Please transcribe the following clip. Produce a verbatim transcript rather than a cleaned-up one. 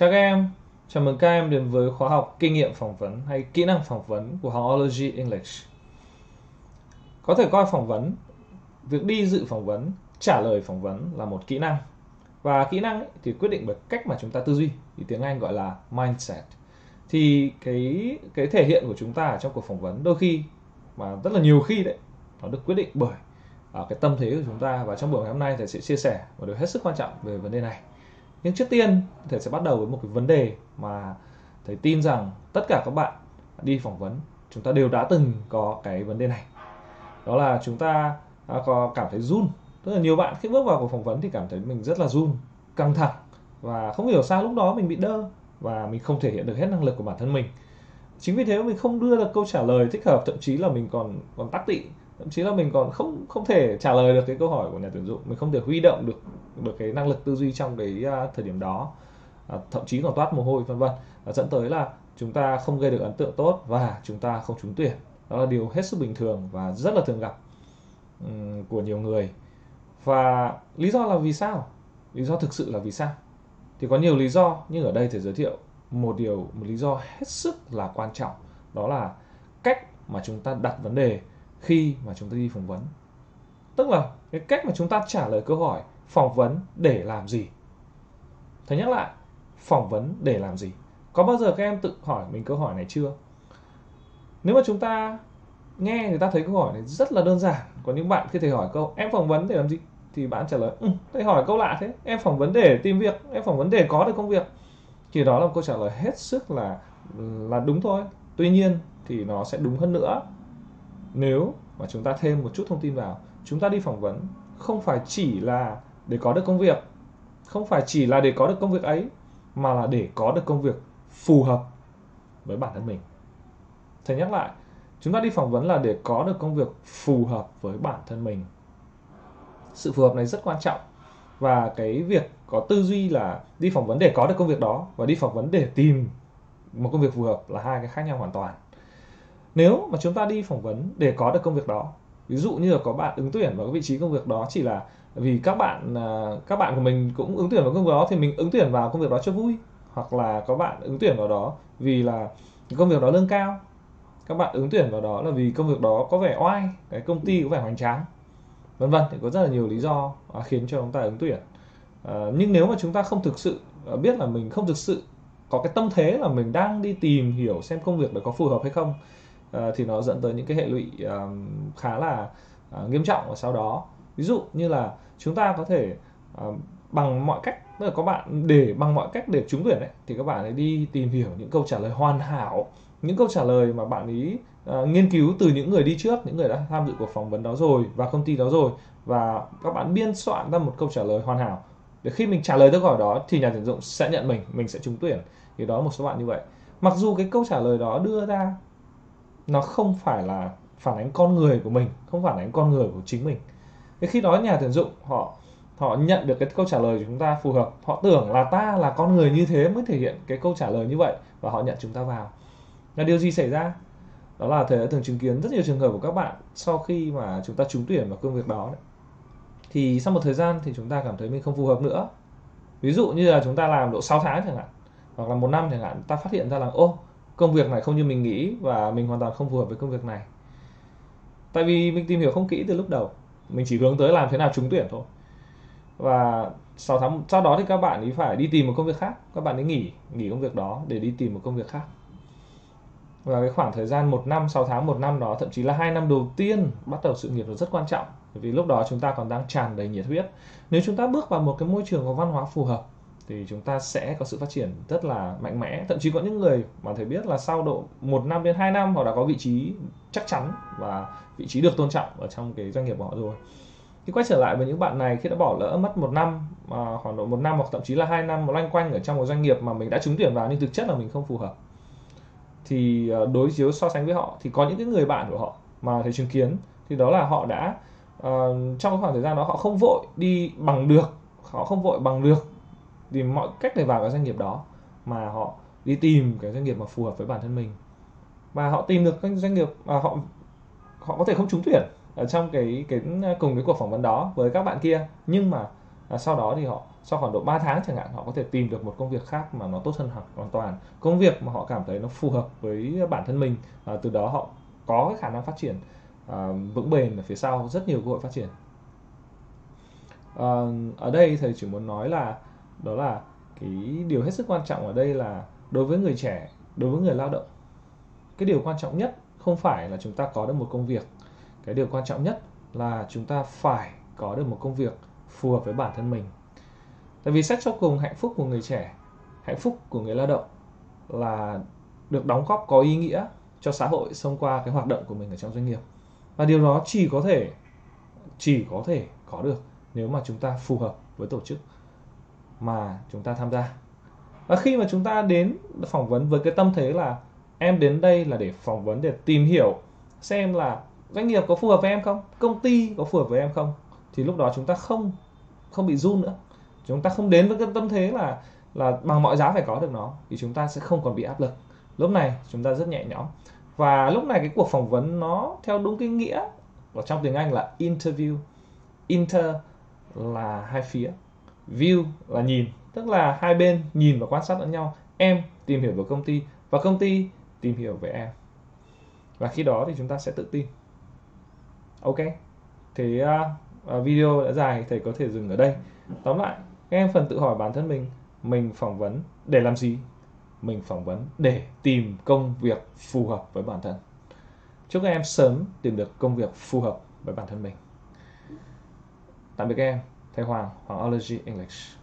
Chào các em, chào mừng các em đến với khóa học kinh nghiệm phỏng vấn hay kỹ năng phỏng vấn của học Ology English. Có thể coi phỏng vấn, việc đi dự phỏng vấn, trả lời phỏng vấn là một kỹ năng. Và kỹ năng ấy thì quyết định bởi cách mà chúng ta tư duy, thì tiếng Anh gọi là mindset. Thì cái cái thể hiện của chúng ta ở trong cuộc phỏng vấn đôi khi, mà rất là nhiều khi đấy, nó được quyết định bởi à, cái tâm thế của chúng ta. Và trong buổi ngày hôm nay thầy sẽ chia sẻ một điều hết sức quan trọng về vấn đề này. Nhưng trước tiên, thầy sẽ bắt đầu với một cái vấn đề mà thầy tin rằng tất cả các bạn đi phỏng vấn, chúng ta đều đã từng có cái vấn đề này. Đó là chúng ta à, có cảm thấy run. Tức là nhiều bạn khi bước vào cuộc phỏng vấn thì cảm thấy mình rất là run, căng thẳng. Và không hiểu sao lúc đó mình bị đơ và mình không thể hiện được hết năng lực của bản thân mình. Chính vì thế mình không đưa được câu trả lời thích hợp, thậm chí là mình còn còn tắc tị, thậm chí là mình còn không không thể trả lời được cái câu hỏi của nhà tuyển dụng, mình không thể huy động được được cái năng lực tư duy trong cái uh, thời điểm đó, à, thậm chí còn toát mồ hôi vân vân, dẫn tới là chúng ta không gây được ấn tượng tốt và chúng ta không trúng tuyển. Đó là điều hết sức bình thường và rất là thường gặp um, của nhiều người. Và lý do là vì sao? Lý do thực sự là vì sao? Thì có nhiều lý do, nhưng ở đây thầy giới thiệu một điều, một lý do hết sức là quan trọng. Đó là cách mà chúng ta đặt vấn đề khi mà chúng ta đi phỏng vấn. Tức là cái cách mà chúng ta trả lời câu hỏi phỏng vấn để làm gì. Thầy nhắc lại, phỏng vấn để làm gì. Có bao giờ các em tự hỏi mình câu hỏi này chưa? Nếu mà chúng ta nghe người ta thấy câu hỏi này rất là đơn giản. Có những bạn khi thầy hỏi câu em phỏng vấn để làm gì, thì bạn trả lời ừ, thầy hỏi câu lạ thế, em phỏng vấn để tìm việc, em phỏng vấn để có được công việc. Thì đó là một câu trả lời hết sức là là đúng thôi. Tuy nhiên thì nó sẽ đúng hơn nữa nếu mà chúng ta thêm một chút thông tin vào. Chúng ta đi phỏng vấn không phải chỉ là để có được công việc, không phải chỉ là để có được công việc ấy, mà là để có được công việc phù hợp với bản thân mình. Thầy nhắc lại, chúng ta đi phỏng vấn là để có được công việc phù hợp với bản thân mình. Sự phù hợp này rất quan trọng. Và cái việc có tư duy là đi phỏng vấn để có được công việc đó và đi phỏng vấn để tìm một công việc phù hợp là hai cái khác nhau hoàn toàn. Nếu mà chúng ta đi phỏng vấn để có được công việc đó, ví dụ như là có bạn ứng tuyển vào cái vị trí công việc đó chỉ là vì các bạn các bạn của mình cũng ứng tuyển vào công việc đó thì mình ứng tuyển vào công việc đó cho vui, hoặc là có bạn ứng tuyển vào đó vì là công việc đó lương cao, các bạn ứng tuyển vào đó là vì công việc đó có vẻ oai, cái công ty có vẻ hoành tráng, vân vân. Thì có rất là nhiều lý do khiến cho chúng ta ứng tuyển. À, nhưng nếu mà chúng ta không thực sự biết là mình không thực sự có cái tâm thế là mình đang đi tìm hiểu xem công việc đó có phù hợp hay không, à, thì nó dẫn tới những cái hệ lụy à, khá là à, nghiêm trọng ở sau đó. Ví dụ như là chúng ta có thể à, bằng mọi cách, tức là có bạn để bằng mọi cách để trúng tuyển ấy, thì các bạn ấy đi tìm hiểu những câu trả lời hoàn hảo, những câu trả lời mà bạn ấy uh, nghiên cứu từ những người đi trước, những người đã tham dự cuộc phỏng vấn đó rồi và công ty đó rồi, và các bạn biên soạn ra một câu trả lời hoàn hảo để khi mình trả lời câu hỏi đó thì nhà tuyển dụng sẽ nhận mình, mình sẽ trúng tuyển. Thì đó, một số bạn như vậy, mặc dù cái câu trả lời đó đưa ra nó không phải là phản ánh con người của mình, không phản ánh con người của chính mình. Thế khi đó nhà tuyển dụng họ họ nhận được cái câu trả lời của chúng ta phù hợp, họ tưởng là ta là con người như thế mới thể hiện cái câu trả lời như vậy và họ nhận chúng ta vào. Là điều gì xảy ra? Đó là thầy đã từng chứng kiến rất nhiều trường hợp của các bạn sau khi mà chúng ta trúng tuyển vào công việc đó đấy, thì sau một thời gian thì chúng ta cảm thấy mình không phù hợp nữa. Ví dụ như là chúng ta làm độ sáu tháng chẳng hạn, hoặc là một năm chẳng hạn, ta phát hiện ra là ô, công việc này không như mình nghĩ và mình hoàn toàn không phù hợp với công việc này. Tại vì mình tìm hiểu không kỹ từ lúc đầu, mình chỉ hướng tới làm thế nào trúng tuyển thôi. Và sáu tháng sau đó thì các bạn ấy phải đi tìm một công việc khác, các bạn ấy nghỉ nghỉ công việc đó để đi tìm một công việc khác. Và cái khoảng thời gian một năm, sáu tháng, một năm đó, thậm chí là hai năm đầu tiên bắt đầu sự nghiệp nó rất quan trọng, bởi vì lúc đó chúng ta còn đang tràn đầy nhiệt huyết. Nếu chúng ta bước vào một cái môi trường có văn hóa phù hợp thì chúng ta sẽ có sự phát triển rất là mạnh mẽ. Thậm chí có những người mà thầy biết là sau độ một năm đến hai năm họ đã có vị trí chắc chắn và vị trí được tôn trọng ở trong cái doanh nghiệp của họ rồi. Thì quay trở lại với những bạn này khi đã bỏ lỡ mất một năm, à, khoảng độ một năm hoặc thậm chí là hai năm loanh quanh ở trong một doanh nghiệp mà mình đã trúng tuyển vào nhưng thực chất là mình không phù hợp, thì đối chiếu so sánh với họ thì có những cái người bạn của họ mà thầy chứng kiến thì đó là họ đã uh, trong khoảng thời gian đó họ không vội đi bằng được, họ không vội bằng được tìm mọi cách để vào cái doanh nghiệp đó, mà họ đi tìm cái doanh nghiệp mà phù hợp với bản thân mình, và họ tìm được cái doanh nghiệp mà họ họ có thể không trúng tuyển ở trong cái cái cùng cái cuộc phỏng vấn đó với các bạn kia, nhưng mà à, sau đó thì họ sau khoảng độ ba tháng chẳng hạn, họ có thể tìm được một công việc khác mà nó tốt hơn hẳn hoàn toàn, công việc mà họ cảm thấy nó phù hợp với bản thân mình, và từ đó họ có cái khả năng phát triển à, vững bền ở phía sau, rất nhiều cơ hội phát triển. À, ở đây thầy chỉ muốn nói là đó là cái điều hết sức quan trọng ở đây là đối với người trẻ, đối với người lao động, cái điều quan trọng nhất không phải là chúng ta có được một công việc, cái điều quan trọng nhất là chúng ta phải có được một công việc phù hợp với bản thân mình. Tại vì xét cho cùng, hạnh phúc của người trẻ, hạnh phúc của người lao động là được đóng góp có ý nghĩa cho xã hội thông qua cái hoạt động của mình ở trong doanh nghiệp. Và điều đó chỉ có thể chỉ có thể có được nếu mà chúng ta phù hợp với tổ chức mà chúng ta tham gia. Và khi mà chúng ta đến phỏng vấn với cái tâm thế là em đến đây là để phỏng vấn, để tìm hiểu xem là doanh nghiệp có phù hợp với em không, công ty có phù hợp với em không, thì lúc đó chúng ta không không bị run nữa. Chúng ta không đến với cái tâm thế là là bằng mọi giá phải có được nó, thì chúng ta sẽ không còn bị áp lực. Lúc này chúng ta rất nhẹ nhõm. Và lúc này cái cuộc phỏng vấn nó theo đúng cái nghĩa ở trong tiếng Anh là interview. Inter là hai phía, view là nhìn, tức là hai bên nhìn và quan sát lẫn nhau. Em tìm hiểu về công ty và công ty tìm hiểu về em. Và khi đó thì chúng ta sẽ tự tin. Ok, thế uh, video đã dài, thầy có thể dừng ở đây. Tóm lại, các em phần tự hỏi bản thân mình, mình phỏng vấn để làm gì? Mình phỏng vấn để tìm công việc phù hợp với bản thân. Chúc các em sớm tìm được công việc phù hợp với bản thân mình. Tạm biệt các em. Thầy Hoàng, Hoàng Ology English.